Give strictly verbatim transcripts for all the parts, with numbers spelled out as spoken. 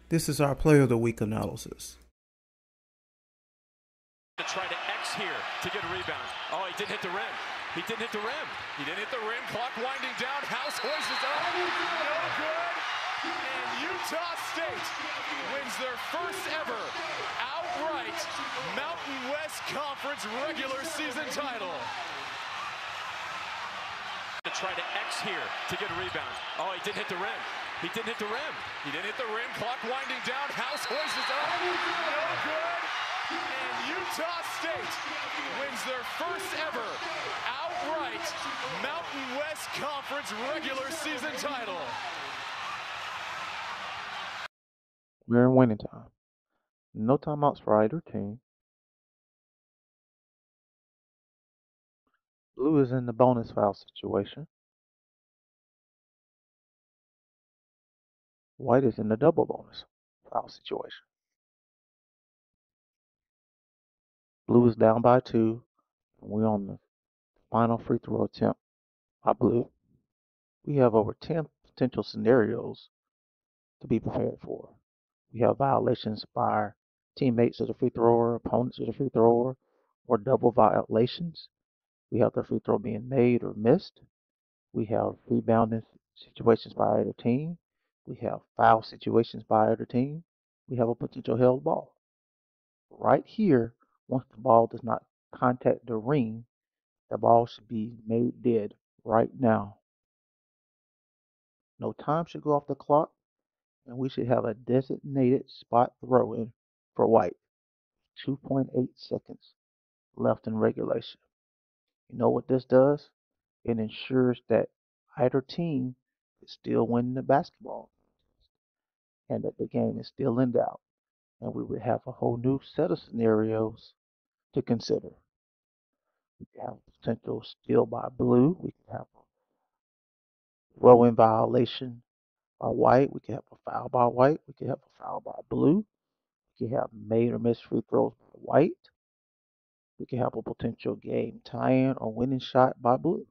This is our Player of the Week analysis. To try to X here to get a rebound. Oh, he didn't hit the rim. He didn't hit the rim. He didn't hit the rim. Clock winding down. House hoists up. No good. And Utah State wins their first ever outright Mountain West Conference regular season title. To try to X here to get a rebound. Oh, he didn't hit the rim. He didn't hit the rim. He didn't hit the rim. Clock winding down. House hoists up. No good. And Utah State wins their first ever outright Mountain West Conference regular season title. We're in winning time. No timeouts for either team. Blue is in the bonus foul situation. White is in the double bonus foul situation. Blue is down by two. And we're on the final free throw attempt by Blue. We have over ten potential scenarios to be prepared for. We have violations by our teammates of the free thrower, opponents of the free thrower, or double violations. We have the free throw being made or missed. We have rebounding situations by either team. We have foul situations by either team. We have a potential held ball. Right here, once the ball does not contact the ring, the ball should be made dead right now. No time should go off the clock, and we should have a designated spot throw-in for White. two point eight seconds left in regulation. You know what this does? It ensures that either team is still winning the basketball and that the game is still in doubt. And we would have a whole new set of scenarios to consider. We could have potential steal by Blue. We could have a throw-in violation by White. We could have a foul by White. We could have a foul by Blue. We could have made or missed free throws by White. We could have a potential game tie-in or winning shot by Blue.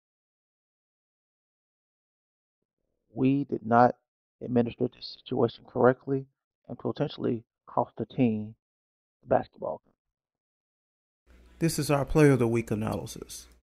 We did not administer this situation correctly and potentially cost the team the basketball. This is our Player of the Week analysis.